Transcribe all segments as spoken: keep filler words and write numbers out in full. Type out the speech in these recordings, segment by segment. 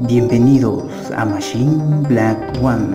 Bienvenidos a Machine Black One.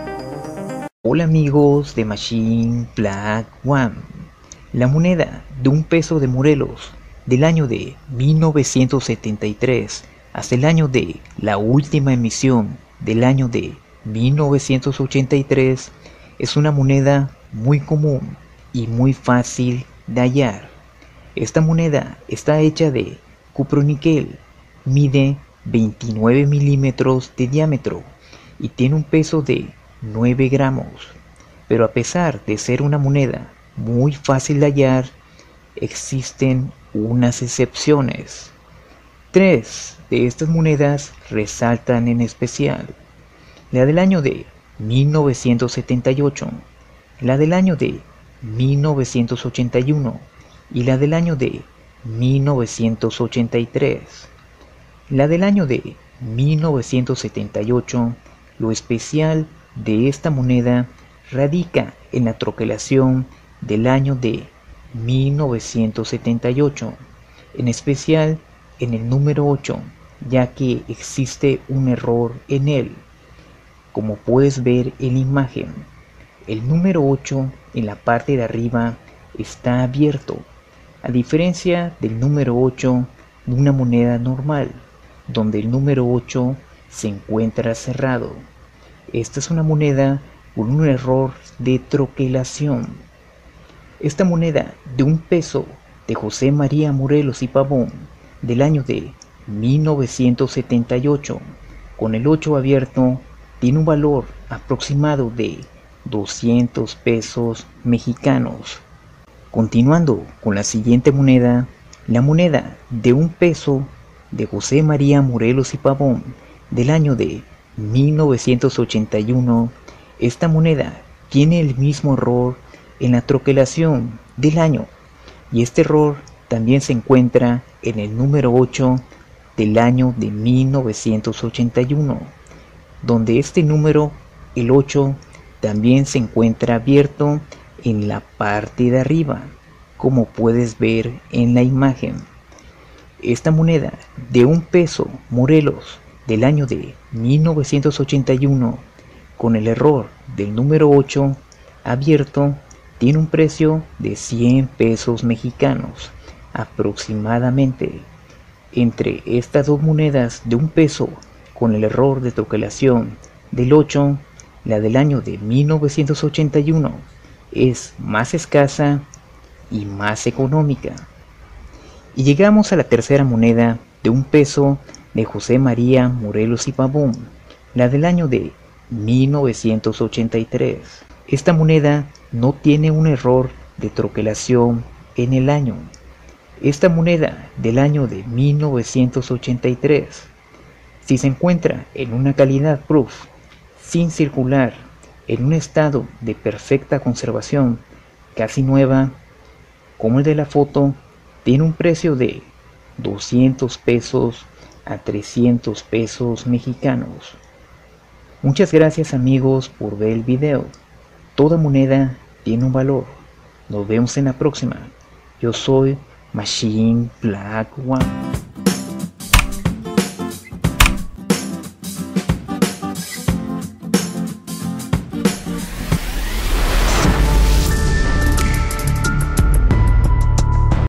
Hola amigos de Machine Black One. La moneda de un peso de Morelos del año de mil novecientos setenta y tres hasta el año de la última emisión del año de mil novecientos ochenta y tres es una moneda muy común y muy fácil de hallar. Esta moneda está hecha de cuproníquel, mide veintinueve milímetros de diámetro y tiene un peso de nueve gramos, pero a pesar de ser una moneda muy fácil de hallar, existen unas excepciones. Tres de estas monedas resaltan en especial: la del año de mil novecientos setenta y ocho, la del año de mil novecientos ochenta y uno y la del año de mil novecientos ochenta y tres. La del año de mil novecientos setenta y ocho, lo especial de esta moneda radica en la troquelación del año de mil novecientos setenta y ocho, en especial en el número ocho, ya que existe un error en él. Como puedes ver en la imagen, el número ocho en la parte de arriba está abierto, a diferencia del número ocho de una moneda normal, donde el número ocho se encuentra cerrado. Esta es una moneda con un error de troquelación. Esta moneda de un peso de José María Morelos y Pavón del año de mil novecientos setenta y ocho, con el ocho abierto, tiene un valor aproximado de doscientos pesos mexicanos. Continuando con la siguiente moneda, la moneda de un peso de José María Morelos y Pavón del año de mil novecientos ochenta y uno, esta moneda tiene el mismo error en la troquelación del año, y este error también se encuentra en el número ocho del año de mil novecientos ochenta y uno, donde este número, el ocho, también se encuentra abierto en la parte de arriba, como puedes ver en la imagen. Esta moneda de un peso Morelos del año de mil novecientos ochenta y uno, con el error del número ocho abierto, tiene un precio de cien pesos mexicanos aproximadamente. Entre estas dos monedas de un peso con el error de troquelación del ocho, la del año de mil novecientos ochenta y uno es más escasa y más económica. Y llegamos a la tercera moneda de un peso de José María Morelos y Pavón, la del año de mil novecientos ochenta y tres. Esta moneda no tiene un error de troquelación en el año. Esta moneda del año de mil novecientos ochenta y tres, si se encuentra en una calidad proof, sin circular, en un estado de perfecta conservación, casi nueva, como el de la foto, tiene un precio de doscientos pesos a trescientos pesos mexicanos. Muchas gracias amigos por ver el video. Toda moneda tiene un valor. Nos vemos en la próxima. Yo soy Machine Black One.